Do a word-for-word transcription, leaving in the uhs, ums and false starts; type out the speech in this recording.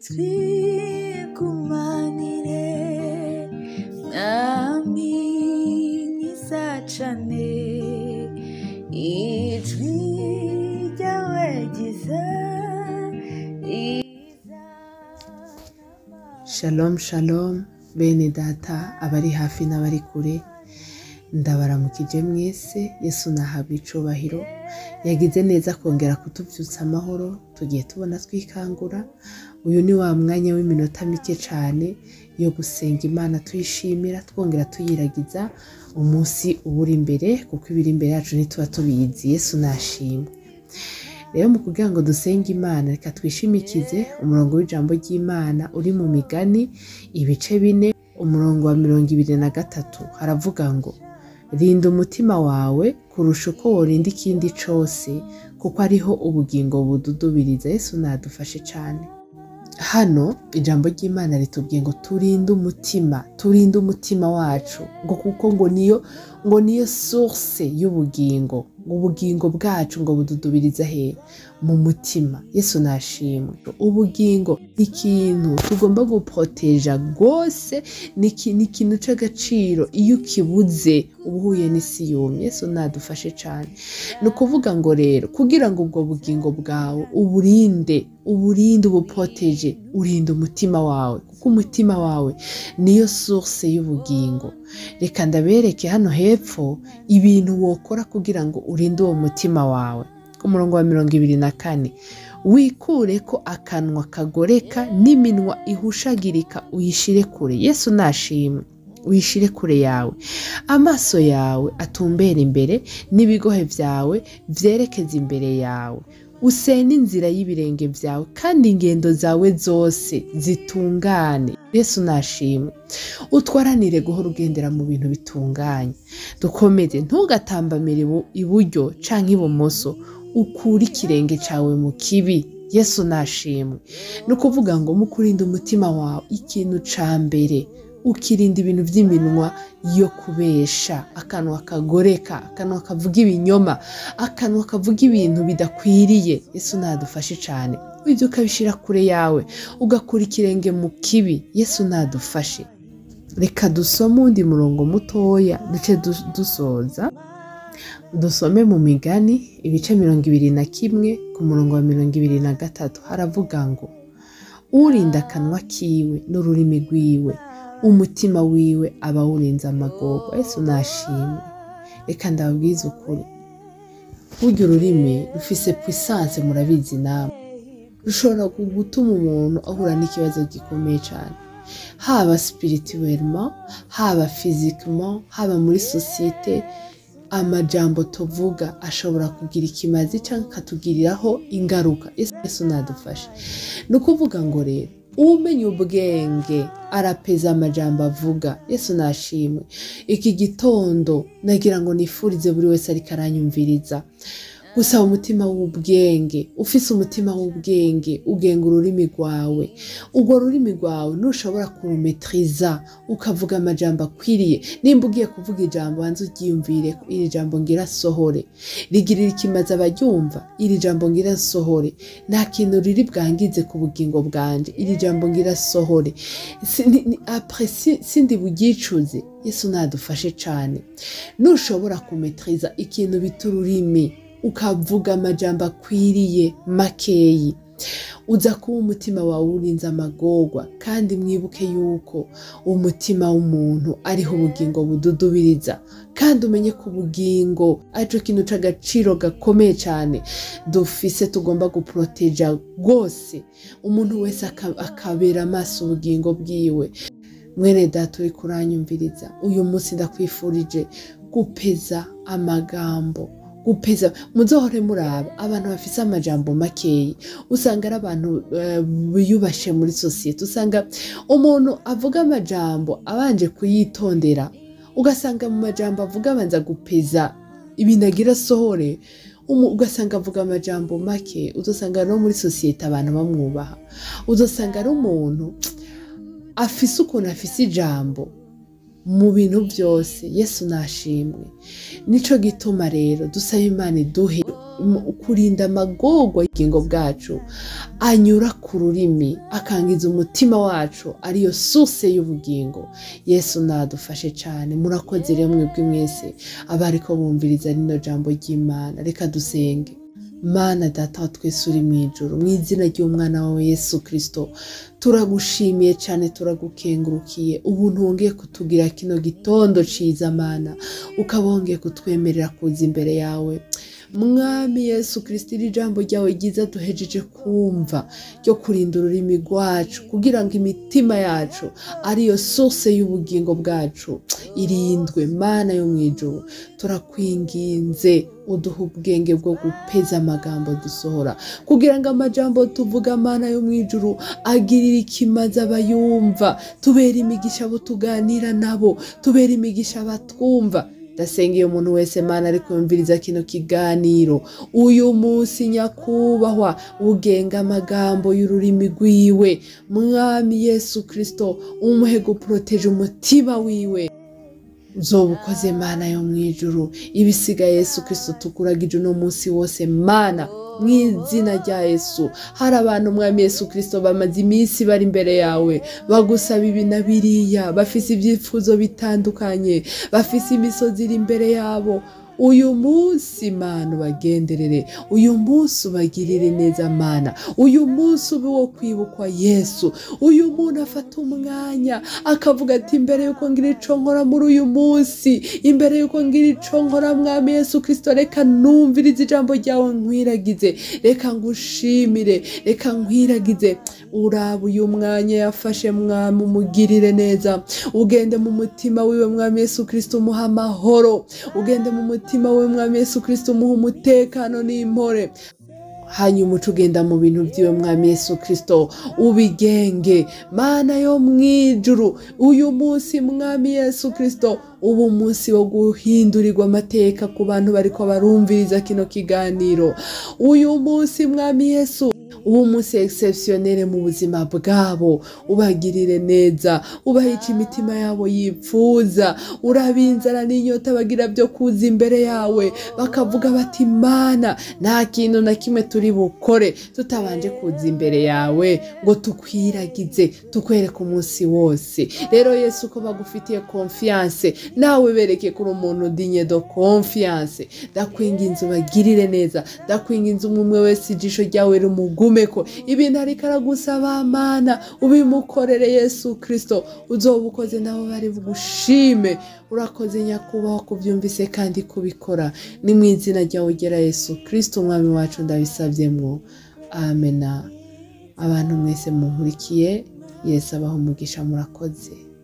twigumanire mwami nizacane ijwi ryawe ryiza. Shalom shalom bene data abari hafi n'abari kure, ndabaramukije mwese. Yesu nahabwa icubahiro, yagize neza kongera kutuvyutsa amahoro. Tugiye tubona twikangura. Uyu ni wa mwanya w'iminota mike cyane yo gusenga Imana, tuyishimira twongera tuyiragiza umunsi uburi imbere, kuko ibiri imbere yacu ntituba tubizi. Yesu nashimwe. Rero mu kugira ngo dusenge Imana, reka twishimikize umurongo w'ijambo ry'Imana uri mu Migani ibice bine umurongo wa mirongo ibiri na gatatu. Haravuga ngo rinda umutima wawe kurusha uko worinda ikindi cose, kuko ariho ubugingo bududubiriza. Yesu nadufashe cyane. Hano ijambo ry'Imana ritubwiye ngo turinde umutima, turinde umutima wacu, ngo kuko ngo niyo ngo niyo source y'ubugingo. Ubugingo bwacu ngo bududubiriza he? Mu mutima. Yesu nashimwe. Ubugingo ikintu tugomba guproteja gose, ni ikintu c'agaciro. Iyo kibuze ubuhuye n'isi yumye. Yesu nadufashe cyane. No kuvuga ngo rero kugira ngo ubwo bugingo bwawe uburinde uburinde ubuproteje, urinde umutima wawe, kuko umutima wawe niyo source y'ubugingo. Reka ndabereke hano hepfo ibintu wokora kugira ngo urinde uwo mutima wawe. Ku murongo wa mirongo ibiri na kane, wikure ko akanwa kagoreka n'iminwa ihushagirika uyishire kure. Yesu nashimwe. Uyishire kure yawe. Amaso yawe atumbera imbere, n'ibigohe vyawe vyerekeza imbere yawe. Usene inzira y'ibirenge vyawe, kandi ingendo zawe zose zitungane. Yesu nashimwe. Utwaranire guhora ugendera mu bintu bitunganye. Dukomeze, ntugatambamire iburyo canke ibumoso, ukure ikirenge cawe mu kibi. Yesu nashimwe. No kuvuga ngo mu kurinda umutima wawe, ikintu ca mbere ukirinda ibintu vy'iminwa yo kubesha, akanwa kagoreka, akanwa kavuga ibinyoma, akanwa kavuga ibintu bidakwiriye. Yesu nadufashe cyane. Ivyo ukabishira kure yawe, ugakura ikirenge mu kibi. Yesu nadufashe. Reka dusome undi murongo mutoya duce dusoza. Dusome mu Migani ibice mirongo ibiri na kimwe ku murongo wa mirongo ibiri na gatatu. Haravuga ngo urinda akanwa kiwe n'ururimi rwiwe, umutima wiwe aba wurinze amagorwa. Yesu nashimwe. Reka ndababwiza ukuri, burya ururimi rufise puissance, murabizi namwe. Rushobora gutuma umuntu ahura n'ikibazo gikomeye cyane, haba spirituellement, haba physiquement, haba muri societe. Amajambo tuvuga ashobora kugira ikimazi cyangwa katugiriraho ingaruka. Yesu nadufashe. No kuvuga ngo rero umenye ubwenge arapeza amajambo avuga. Yesu nashimwe. Iki gitondo nagira ngo nifurize buri wese ariko aranyumviriza gusaba umutima w'ubwenge. Ufise umutima w'ubwenge, ugenga ururimi rwawe. Urwo rurimi rwawe nushobora kurumetriza, ukavuga amajambo akwiriye. Nimba ugiye kuvuga ijambo, wanze uryiyumvire, iri jambo ngira sohore rigirira ikimazi abaryumva. Iri jambo ngira sohore nta kintu riri bwangize ku bugingo bwanje. Iri jambo ngira sohore après sindi bugicuze. Yesu nadufashe cyane. Nushobora kumetriza ikintu bitururimi, ukavuga amajambo akwiriye makeyi, uza kuba umutima wawe urinze amagorwa. Kandi mwibuke yuko umutima w'umuntu ariho ubugingo bududubiriza, kandi umenye ko ubugingo arico kintu c'agaciro gakomeye cyane dufise, tugomba guproteja rwose. Umuntu wese akabera amaso ubugingo bwiwe. Mwene data uri kuranyumviriza, uyu munsi ndakwifurije gupeza amagambo, gupeza. Muzohore muraba abantu bafise amajambo makeyi, usanga ari abantu biyubashe muri societe. Usanga umuntu avuga amajambo abanje kuyitondera, ugasanga mu majambo avuga abanza gupeza ibintu agira sohore. Ugasanga avuga amajambo make, uzosanga no muri societe abantu bamwubaha. Uzosanga ari umuntu afise ukuntu afise ijambo mu bintu byose. Yesu nashimwe. Nico gituma rero dusaba Imana iduhe kurinda amagorwa y'ubugingo bwacu anyura ku rurimi akangiza umutima wacu ariyo source y'ubugingo. Yesu nadufashe cyane. Murakoze rero mwebwe mwese abariko bumviriza rino jambo ry'Imana. Reka dusenge. Mana Data wa twese uri mu ijuru, mu izina ry'umwana wawe Yesu Kristo, turagushimiye cyane, turagukengurukiye ubuntu wongeye kutugira kino gitondo ciza Mana, ukaba wongeye kutwemerera kuza imbere yawe. Mwami Yesu Kristo, iri jambo ryawe ryiza duhejeje kumva ryo kurinda ururimi rwacu kugira ngo imitima yacu ariyo source y'ubugingo bwacu irindwe. Mana yo mu ijuru, turakwinginze uduha ubwenge bwo gupeza amagambo dusohora kugira ngo amajambo tuvuga Mana yo mu ijuru agirire ikimazi abayumva, tubera imigisha abo tuganira nabo, tubera imigisha abatwumva. Ndasengeye umuntu wese Mana ariko yumviriza kino kiganiro uyu munsi nyakubahwa ugenga amagambo y'ururimi rwiwe. Mwami Yesu Kristo, umuhe guproteje umutima wiwe. Uzoba ukoze Mana yo mu ijuru. Ibisiga Yesu Kristo tukuragije uno munsi wose Mana, mu izina rya Yesu. Hari abantu Mwami Yesu Kristo bamaze iminsi bari imbere yawe bagusaba ibi na biriya, bafise ibyifuzo bitandukanye, bafise imisozi iri imbere yabo. Uyu munsi Mana ubagenderere, uyu munsi ubagirire neza Mana, uyu munsi ube wo kwibukwa Yesu. Uyu muntu afata umwanya akavuga ati imbere yuko ngira ico nkora muri uyu munsi, imbere yuko ngira ico nkora Mwami Yesu Kristo, reka numvirize ijambo ryawe nkwiragize, reka ngushimire, reka nkwiragize. Uraba uyu mwanya yafashe Mwami umugirire neza, ugende mu mutima wiwe Mwami Yesu Kristo umuha amahoro, ugende mu mutima we Mwami Yesu Kristo umuha umutekano n'impore. Hanyuma ucugenda mu bintu byiwe Mwami Yesu Kristo ubigenge. Mana yo mu ijuru, uyu munsi Mwami Yesu Kristo ubu munsi wo guhindurirwa amateka ku bantu bariko barumviriza kino kiganiro. Uyu munsi Mwami Yesu ubu munsi exceptionnel mu buzima bwabo, ubagirire neza, ubahica imitima yabo yipfuza, urabinzara n'inyota bagira byo kuza imbere yawe bakavuga bati Mana nta kintu na kimwe turi bukore tutabanje kuza imbere yawe ngo tukwiragize tukwereka umunsi wose. Rero Yesu ko bagufitiye confiance, nawe bereke kuri umuntu digne de confiance. Ndakwinginze ubagirire neza, ndakwinginze umwe wese ijisho ryawe rumugume ko ibintu ariko aragusaba Mana ubimukorere Yesu Kristo, uzoba ukoze nabo bari bugushime. Urakoze nyakubahwa kubyumvise kandi kubikora, ni mu izina ryawe ugera Yesu Kristo umwami wacu ndabisavyemwo, amena. Abantu mwese munkurikiye, Yesu abaho umugisha. Murakoze.